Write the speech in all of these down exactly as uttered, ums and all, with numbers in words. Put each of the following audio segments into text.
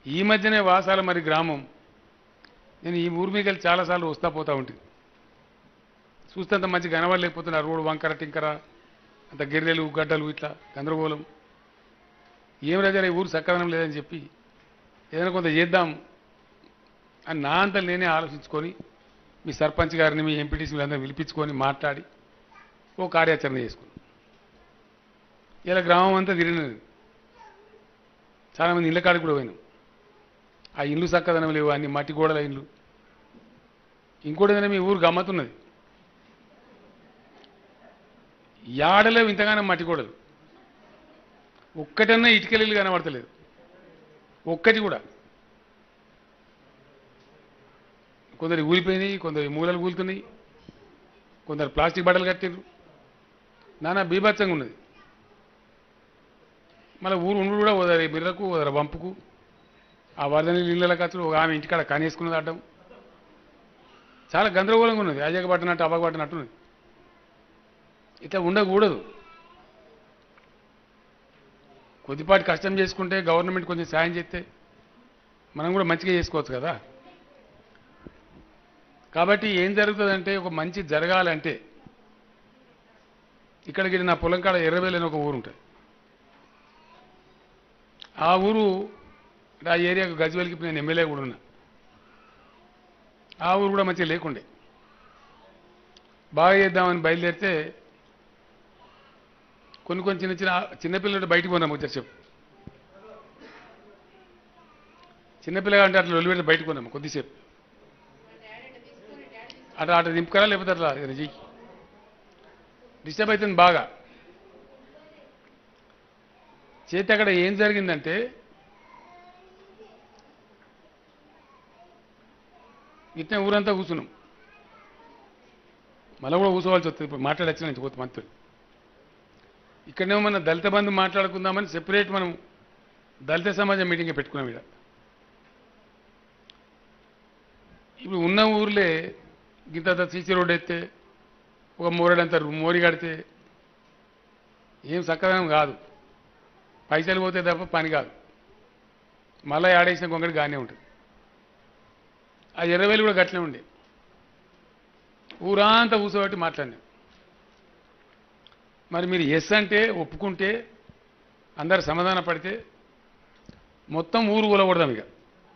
ఈ మధ్యనే వాసాల మరి గ్రామం నేను ఈ ఊరి మీదకి చాలాసార్లు వస్తా పోతా ఉంటుంది చూస్తే అంత మంచి కనబడలేకపోతున్నా రోడ్డు వంకర టింకర అంత గిర్రెలు గడ్డలు ఇట్లా గందరగోళం ఏం రాజా ఈ ఊరు సక్కదనం లేదని చెప్పి ఏదైనా కొంత చేద్దాం అని నా అంతా నేనే ఆలోచించుకొని మీ సర్పంచ్ గారిని మీ ఎంపీటీసీ వీళ్ళందరూ పిలిపించుకొని మాట్లాడి ఓ కార్యాచరణ చేసుకున్నాం ఇలా గ్రామం అంతా తిరిగినది చాలామంది ఇళ్ళ కాడికి కూడా పోయినాం ఆ ఇల్లు చక్కదనం లేవు అన్ని మట్టి గోడల ఇల్లు ఇంకోటి ఏదైనా మీ ఊరు గమ్మతున్నది యాడలేవు ఇంతగానో మట్టి గోడలు ఒక్కటన్నా ఇటుకలీలు కనబడతలేదు ఒక్కటి కూడా కొందరు ఊలిపోయినాయి కొందరు మూలలు కూలుతున్నాయి కొందరు ప్లాస్టిక్ బట్టలు కట్టిండ్రు నానా బీభత్సంగా ఉన్నది మళ్ళీ ఊరు ఉండు కూడా ఓదరి బిర్రకు ఓదర వంపుకు ఆ వరద నీళ్ళు ఇళ్ళ ఖర్చులు ఒక ఆమె ఇంటికాడ కనేసుకున్నది అడ్డం చాలా గందరగోళంగా ఉన్నది అజగ పట్టినట్టు అవ్వక పట్టినట్టున్నది ఇట్లా ఉండకూడదు కొద్దిపాటి కష్టం చేసుకుంటే గవర్నమెంట్ కొంచెం సాయం చేస్తే మనం కూడా మంచిగా చేసుకోవచ్చు కదా కాబట్టి ఏం జరుగుతుందంటే ఒక మంచి జరగాలంటే ఇక్కడికి నా పొలం కాడ ఎర్రవేలు అని ఒక ఊరు ఉంటుంది ఆ ఊరు ఆ ఏరియాకు గజ్వేల్కి నేను ఎమ్మెల్యే కూడా ఉన్నా ఆ ఊరు కూడా మంచిగా లేకుండే బాగా చేద్దామని బయలుదేరితే కొన్ని కొన్ని చిన్న చిన్న చిన్నపిల్లలు బయటికి పోయినా ముచ్చట చెప్పు చిన్నపిల్లగా అంటే అట్లా ఒలిపెడితే బయటకు పోయినాము కొద్దిసేపు అట్లా అట్లా దింపుకరా లేకపోతే అట్లా చెయ్యి డిస్టర్బ్ అవుతుంది బాగా చేతి అక్కడ ఏం జరిగిందంటే ఇట్నే ఊరంతా కూర్చున్నాం మళ్ళీ కూడా కూర్చోవాల్సి వస్తుంది ఇప్పుడు మాట్లాడచ్చిన నుంచి పోతే మంత్రులు ఇక్కడనేమో మన దళిత బంధు మాట్లాడుకుందామని సెపరేట్ మనం దళిత సమాజం మీటింగ్ పెట్టుకున్నాం ఇక్కడ ఇప్పుడు ఉన్న ఊర్లే గింత సీసీ రోడ్ ఎత్తే ఒక మోరడంత మోరి కడితే ఏం చక్కదనం కాదు పైసలు పోతే తప్ప పని కాదు మళ్ళీ ఆడేసిన కొంగడి గానే ఉంటుంది ఆ ఎర్రవేలు కూడా గట్లనే ఉండే ఊరంతా కూర్చోబెట్టి మాట్లాడినాం మరి మీరు ఎస్ అంటే ఒప్పుకుంటే అందరు సమాధాన పడితే మొత్తం ఊరు కూలగొడదాం ఇక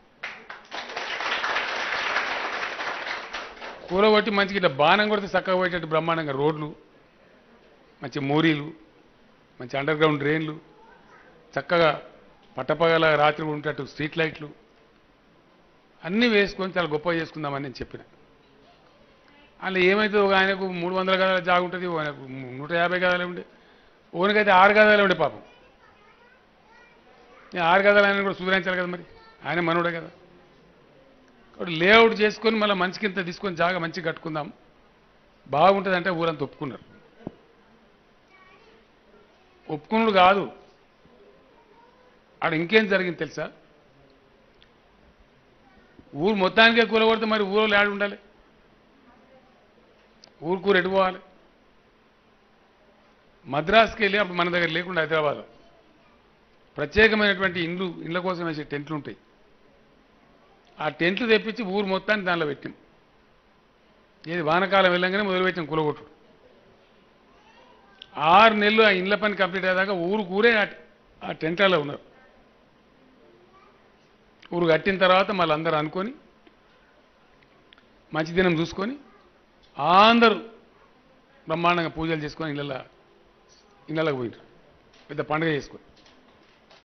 కూలగొట్టి మంచిగా ఇట్లా బాణం కొడితే చక్కగా పోయేటట్టు బ్రహ్మాండంగా రోడ్లు మంచి మోరీలు మంచి అండర్ గ్రౌండ్ డ్రైన్లు చక్కగా పట్టపగల రాత్రి ఉండేటట్టు స్ట్రీట్ లైట్లు అన్నీ వేసుకొని చాలా గొప్పగా చేసుకుందామని నేను చెప్పిన అలా ఏమైతే ఒక ఆయనకు మూడు వందల గదాల జాగు ఉంటుంది ఆయనకు నూట యాభై గదాలే ఉండే ఓనికైతే ఆరు గదాలే ఉండే పాపం నేను ఆరు గదాలు ఆయన కూడా సుధరించాలి కదా మరి ఆయన మనోడే కదా కాబట్టి లేఅవుట్ చేసుకొని మళ్ళీ మంచి కింద తీసుకొని జాగా మంచిగా కట్టుకుందాం బాగుంటుందంటే ఊరంతా ఒప్పుకున్నారు ఒప్పుకున్నాడు కాదు ఆడ ఇంకేం జరిగింది తెలుసా ఊరు మొత్తానికే కూలగొడితే మరి ఊరు ఆడి ఉండాలి ఊరుకూరు ఎటు పోవాలి మద్రాసుకి వెళ్ళి అప్పుడు మన దగ్గర లేకుండా హైదరాబాద్లో ప్రత్యేకమైనటువంటి ఇండ్లు ఇండ్ల కోసం వేసే టెంట్లు ఉంటాయి ఆ టెంట్లు తెప్పించి ఊరు మొత్తాన్ని దానిలో పెట్టాం ఏది వానకాలం వెళ్ళంగానే మొదలుపెట్టాం కూలగొట్టు ఆరు నెలలు ఆ ఇండ్ల పని కంప్లీట్ అయ్యేదాకా ఊరు కూరే ఆ టెంట్లలో ఉన్నారు ఊరు కట్టిన తర్వాత మళ్ళీ అందరూ అనుకొని మంచి దినం చూసుకొని అందరూ బ్రహ్మాండంగా పూజలు చేసుకొని ఇళ్ళ ఇళ్ళకి పోయినారు పెద్ద పండుగ చేసుకొని